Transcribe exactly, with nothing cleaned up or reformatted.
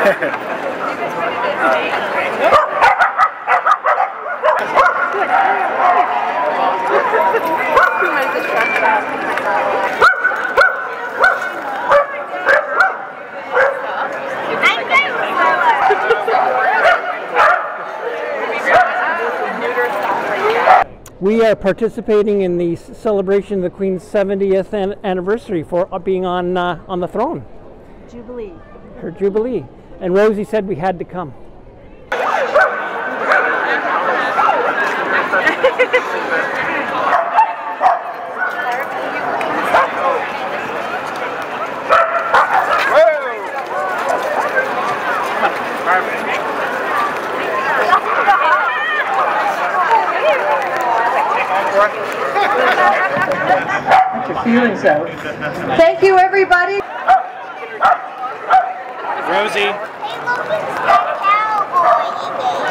We are participating in the celebration of the Queen's seventieth an anniversary for being on uh, on the throne. Jubilee. Her Jubilee. And Rosie said we had to come. Get your feelings out. Thank you, everybody. Rosie. Hey, look, it's the cowboy again.